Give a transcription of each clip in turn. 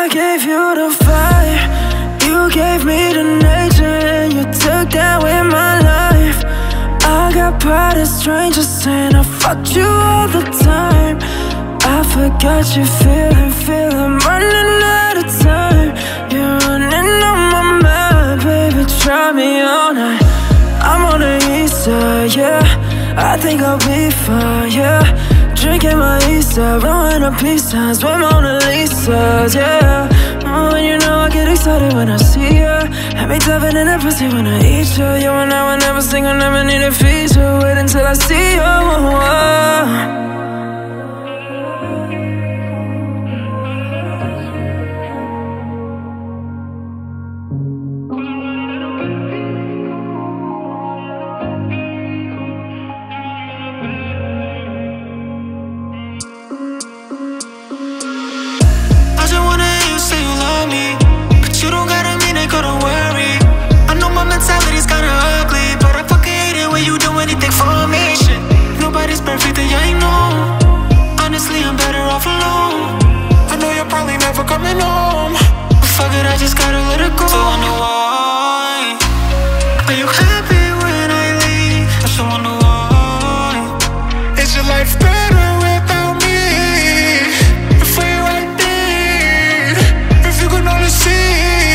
I gave you the fire, you gave me the nature, and you took that with my life. I got pride as strangers saying I fucked you all the time. I forgot you feeling, running out of time. You're running on my mind, baby, try me all night. I'm on the east side, yeah, I think I'll be fine, yeah. Drinking my east side, rolling up peace signs with Mona Lisa's, yeah. Oh, and you know I get excited when I see ya. Have me diving in that pussy when I eat ya. You and I will never sing, I'll never need a feature. Wait until I see you. Perfect, and I know. Honestly, I'm better off alone. I know you're probably never coming home, but fuck it, I just gotta let it go. So I wonder why. Are you happy when I leave? I still wonder why. Is your life better without me? If we're right there, if you could only see.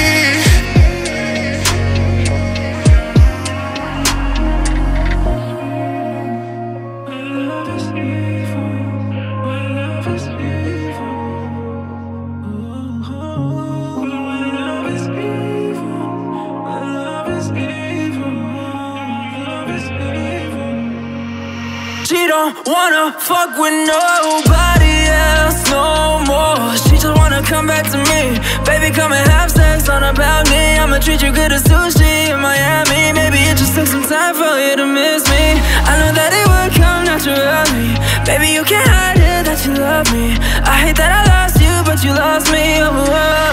She don't wanna fuck with nobody else no more. She just wanna come back to me. Baby, come and have sex on a balcony. I'ma treat you good as sushi in Miami. Maybe it just took some time for you to miss me. I know that it would come naturally. Baby, you can't hide it that you love me. I hate that I lost you, but you lost me. Oh,